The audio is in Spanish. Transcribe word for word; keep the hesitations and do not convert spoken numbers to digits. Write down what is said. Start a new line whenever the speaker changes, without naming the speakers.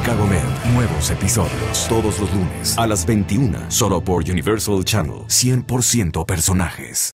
Chicago Med. Nuevos episodios todos los lunes a las veintiuna, solo por Universal Channel. cien por ciento personajes.